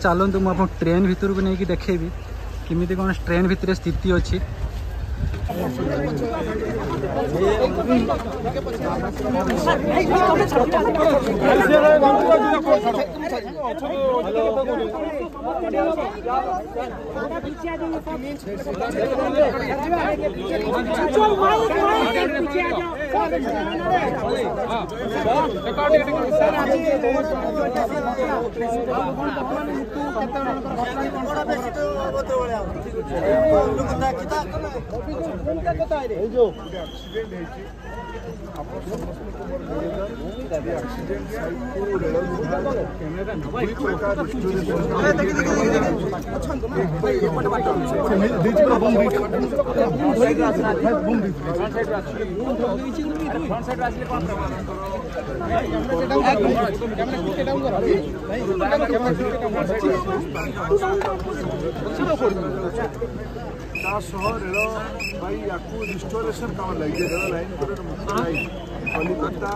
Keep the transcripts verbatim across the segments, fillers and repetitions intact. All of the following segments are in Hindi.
चलतु मुझे ट्रेन भितर को लेकिन देखेबी किमिति कौन ट्रेन भितर स्थिति अच्छी। रेलवाई रिस्टोरेशन काम लगे रेल लाइन कलिकता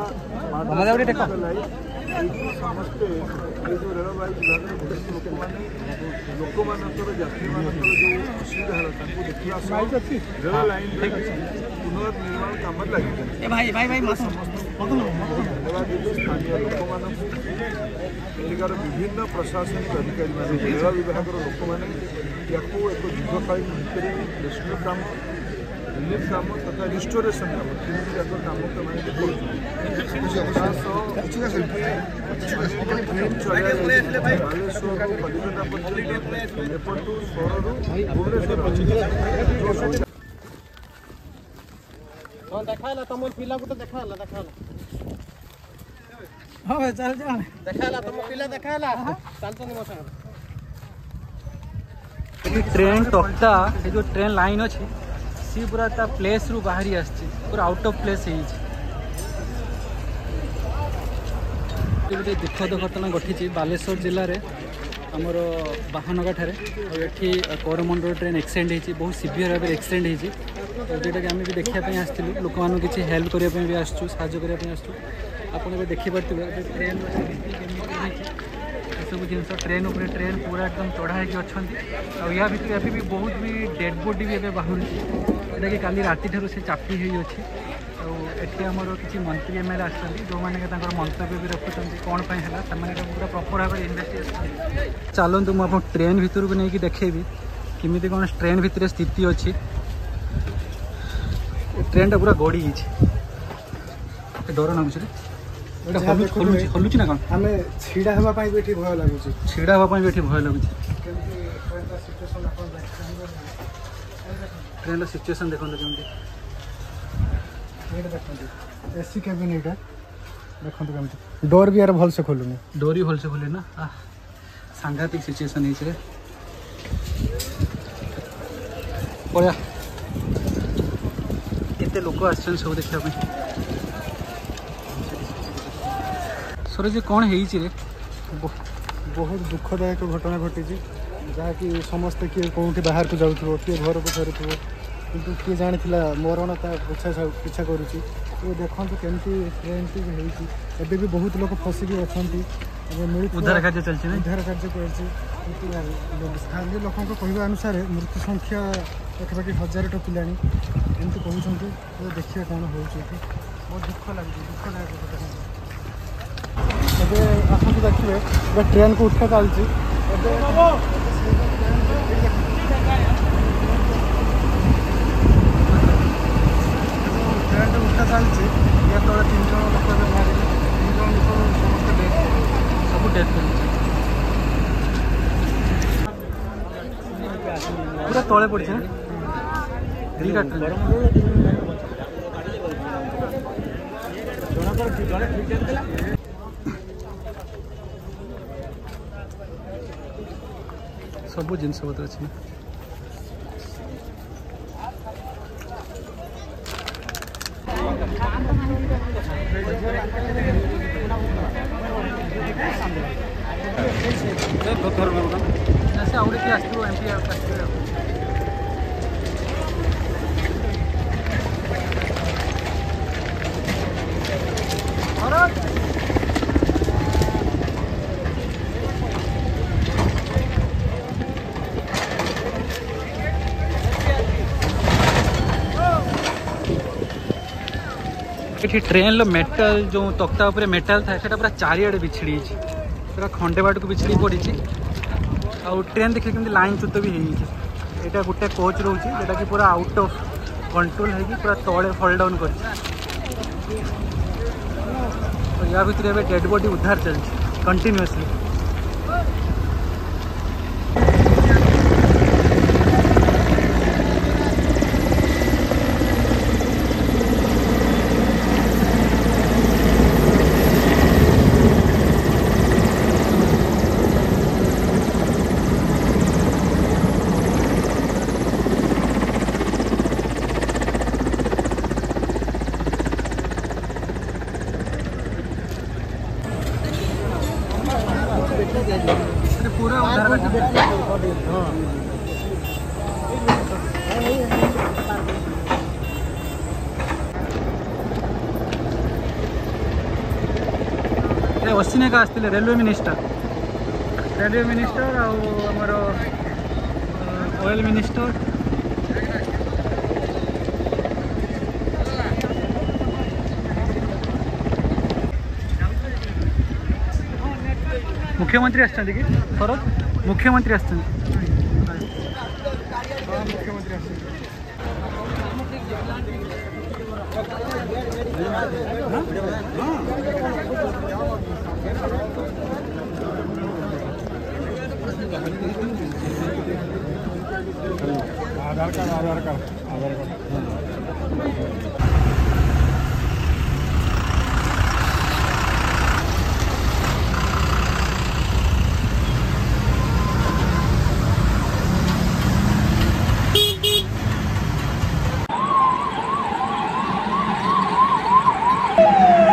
समस्ते जो रेलवाई विभाग लोक मैंने लोक मान यात्री मान जो असुविधा है देखा रेल लाइन पुनर्निर्माण काम लगे स्थानीय लोक मान विभिन्न प्रशासनिक अधिकारी मान रेल विभाग लोक मैंने या एक दीर्घकालीन भितर रेस्क्यू काम रिलीफ काम तथा रिस्टोरेशन काम तीन जाक काम ट्रेन चलिए बालेश्वर कलिकता पर्यटन एपटू सहर भुवनेश्वर देखा तुम पिला को देखा देखा हाँ चल जा देखा तुम पिला देखा चलते मो साथ ट्रेन टॉपटा ये जो ट्रेन लाइन अच्छी सी पूरा ता प्लेस रु बाहरी आसी पूरा आउट ऑफ प्लेस है गोटे दुखद घटना घटी बालेश्वर जिले में आमर बाहनगा ठारे ये करमंडल ट्रेन एक्सीडेंट होती बहुत सीवियर भाव एक्सीडेंट होती जोटा कि आम भी देखापी आसलु लोक मान किसी हेल्प करने भी आसचु साहय करने आसचु आपड़ देखिपे ट्रेन सब जिन ट्रेन उपर ट्रेन पूरा एकदम चढ़ाई अच्छा या भितर अभी भी बहुत भी डेड बॉडी भी एवं बाहर जोटा कि काली राति ठार से चापी हो अच्छी एटी आमर किसी मंत्री एम एल आसर जो मैंने मंतव्य भी रखुच्च कौन है पूरा प्रॉपर भाव इन्वेस्टिगेशन चलतु मुझे ट्रेन भितर को लेकिन देखेबी किमिति कौन ट्रेन भितर स्थिति अच्छी। ट्रेन टा पूरा गड़ी डर लगुच हलुची ना कौन आम छिड़ा हाँपाई भी भय लगुच छिड़ा हाँपाई भी भय लगुच ट्रेन सिचुएशन देखो केमती एसी केबिन यहाँ देखो केमती डोर भी यार भल से खोलुनी डोर भी भल से खोले ना सांघातिक सिचुएशन है पड़ा केते लोक आछन सब देखा सरोज कौन है रे बहुत दुखदायक घटना घटी जहाँकि समस्ते किए कौटी बाहर को जाऊ किए घर को फेरुव कितु किए जानी मरण ता पीछा पीछा करुच्ची देखो केमती ट्रेन टी होती भी बहुत लोग फसिकी अच्छा उद्धार कार्य चलती उद्धार कार्य चलती स्थानीय लोक कहवा अनुसार मृत्यु संख्या पाखापाखि हजार टपिला एमती कहते देखिए कौन हो बहुत दुख लगे दुखदायक घटना आसतु देखिए ट्रेन को उठा चलती ट्रेन उठा चलती या तले तीन जन लोक मारे तीन जन लोक समस्त डेथ सब डेथ कर पूरा तले पड़ी सब जिनस पत्र अच्छे से आउट किए आसो एम पी आस ये ट्रेन मेटाल जो तख्ता उपर मेटाल था से पूरा चारिड़े बिछड़ी पूरा खंडे बाट को बिछड़ी पड़ी आउ ट्रेन देखिए केमती लाइन च्युत भी हो यहाँ गोटे कोच रोचे जोटा कि पूरा आउट ऑफ कंट्रोल है पूरा तले फॉल डाउन कर या भितर डेड बॉडी उद्धार चलती कंटिन्यूअसली। पूरा अश्विनी का आसते रेलवे मिनिस्टर रेलवे मिनिस्टर आमर ऑयल मिनिस्टर मुख्यमंत्री आसछन्ति कि फरक मुख्यमंत्री आसछन्ति मुख्यमंत्री Aadhaar card Aadhaar card Aadhaar card Thank you.